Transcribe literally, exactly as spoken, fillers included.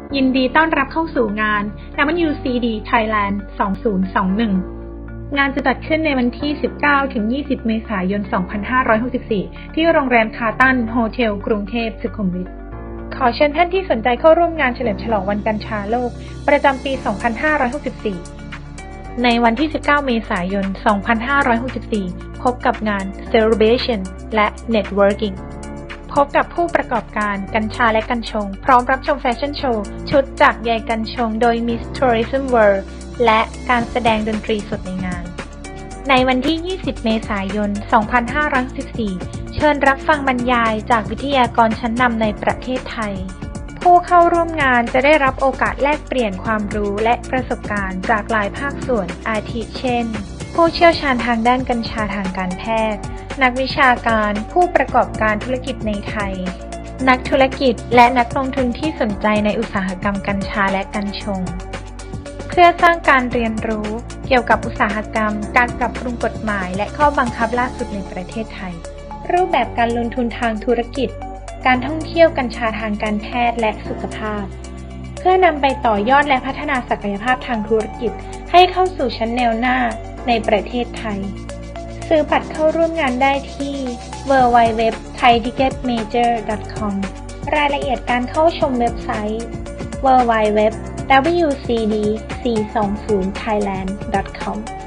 ยินดีต้อนรับเข้าสู่งาน ดับเบิลยู ซี ดี Thailand สองพันยี่สิบเอ็ด งานจะจัดขึ้นในวันที่ สิบเก้าถึงยี่สิบ เมษายน สองพันห้าร้อยหกสิบสี่ ที่โรงแรมคาตันโฮเทลกรุงเทพสุขุมวิท ขอเชิญท่านที่สนใจเข้าร่วมงานเฉลิมฉลองวันกัญชาโลกประจำปี สองพันห้าร้อยหกสิบสี่ ในวันที่ สิบเก้า เมษายน สองพันห้าร้อยหกสิบสี่ พบกับงาน Celebration และ Networking พบกับผู้ประกอบการกัญชาและกัญชงพร้อมรับชมแฟชั่นโชว์ชุดจากใยกัญชงโดย Miss Tourism World และการแสดงดนตรีสดในงานในวันที่ ยี่สิบ เมษายน สองพันห้าร้อยหกสิบสี่ เชิญรับฟังบรรยายจากวิทยากรชั้นนำในประเทศไทยผู้เข้าร่วมงานจะได้รับโอกาสแลกเปลี่ยนความรู้และประสบการณ์จากหลายภาคส่วนอาทิเช่นผู้เชี่ยวชาญทางด้านกัญชาทางการแพทย์นักวิชาการผู้ประกอบการธุรกิจในไทยนักธุรกิจและนักลงทุนที่สนใจในอุตสาหกรรมกัญชาและกัญชงเพื่อสร้างการเรียนรู้เกี่ยวกับอุตสาหกรรมการปรับปรุงกฎหมายและข้อบังคับล่าสุดในประเทศไทยรูปแบบการลงทุนทางธุรกิจการท่องเที่ยวกัญชาทางการแพทย์และสุขภาพเพื่อนำไปต่อยอดและพัฒนาศักยภาพทางธุรกิจให้เข้าสู่ชั้นแนวหน้าในประเทศไทยซื้อบัตรเข้าร่วมงานได้ที่ ดับเบิลยู ดับเบิลยู ดับเบิลยู ดอท ไทย ทิเก็ต เมเจอร์ ดอท คอม รายละเอียดการเข้าชมเว็บไซต์ ดับเบิลยู ดับเบิลยู ดับเบิลยู ดับเบิลยู ดับเบิลยู ซี ดี สี่สองศูนย์ ไทยแลนด์ ดอท คอม